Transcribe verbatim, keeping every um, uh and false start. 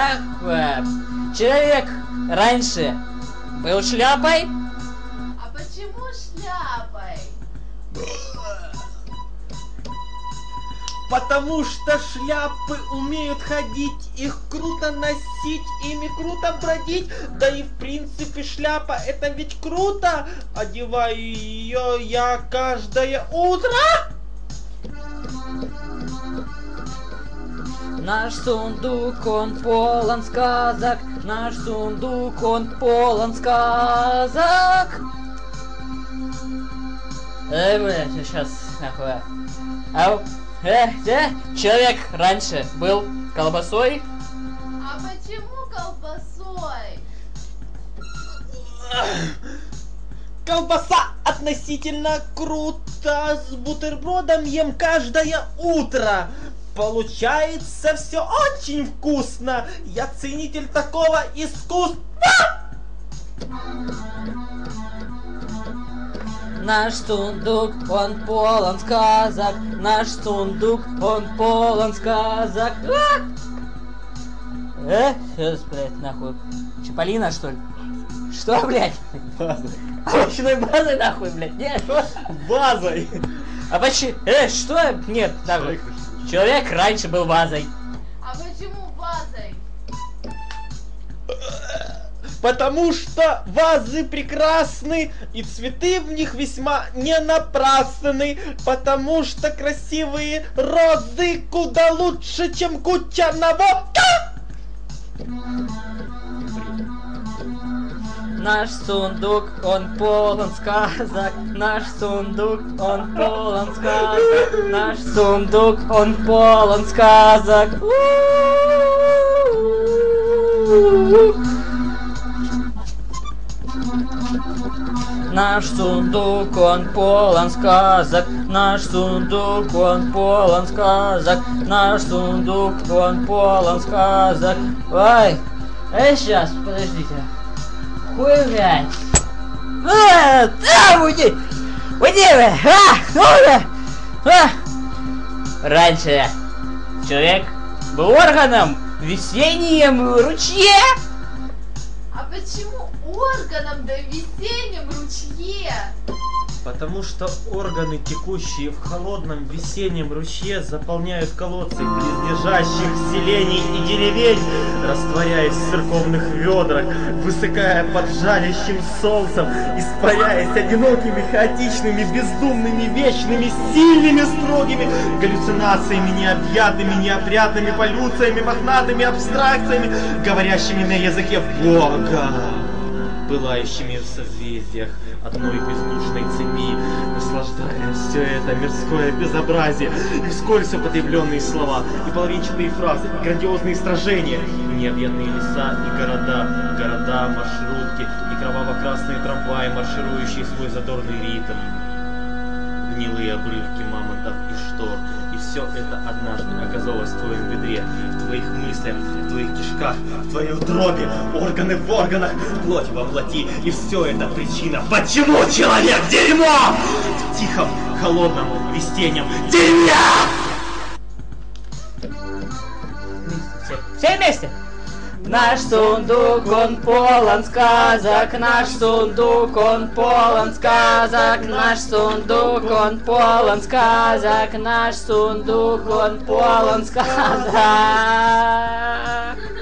э, человек раньше был шляпой? А почему шляпой? Потому что шляпы умеют ходить, их круто носить, ими круто бродить. Да и в принципе шляпа это ведь круто. Одеваю ее я каждое утро. Наш сундук, он полон сказок. Наш сундук, он полон сказок. Эй, блядь, сейчас нахуй. Ау. Э, э, человек раньше был колбасой? А почему колбасой? Колбаса относительно круто. С бутербродом ем каждое утро. Получается все очень вкусно. Я ценитель такого искусства. Наш сундук, он полон сказок. Наш сундук, он полон сказок. А! Э, сейчас, блядь, нахуй. Чаполина, что ли? Что, блядь? Базой. Овощной базой, нахуй, блядь? Нет, что? Базой. А почему? Э, что? Нет, нахуй. Человек раньше был вазой. А почему вазой? Потому что вазы прекрасны, и цветы в них весьма не напрасны. Потому что красивые розы куда лучше, чем куча наводка. Наш сундук, он полон сказок. Наш сундук, он полон сказок. Наш сундук, он полон сказок. Наш сундук, он полон сказок. Наш сундук, он полон сказок. Наш сундук, он полон сказок. Ой, эй, сейчас, подождите. Хуй, блядь. А, а, уйди! Уйди, блядь! А, ну, блядь! А. Раньше человек был органом в весеннем ручье. А почему органом да в весеннем ручье? Потому что органы, текущие в холодном весеннем ручье, заполняют колодцы близлежащих селений и деревень, растворяясь в церковных ведрах, высыхая под жалящим солнцем, испаряясь одинокими, хаотичными, бездумными, вечными, сильными, строгими галлюцинациями, необъятными, неопрятными полюциями, мохнатыми абстракциями, говорящими на языке Бога, пылающими в созвездиях одной бездушной цепи, наслаждая все это мирское безобразие, и вскользь употребленные слова, и половинчатые фразы, и грандиозные сражения, и необъятные леса, и города, города, маршрутки, и кроваво-красные трамваи, марширующие свой задорный ритм, гнилые обрывки мамонтов и штор. И все это однажды оказалось в твоем бедре, в твоих мыслях, в твоих кишках, в твоей утробе, органы в органах, плоть во плоти. И все это причина, почему человек дерьмо в тихом, холодном, весеннем дерьме! Все, все вместе! Наш сундук, он полон сказок. Наш сундук, он полон сказок. Наш сундук, он полон сказок. Наш сундук, он полон сказок.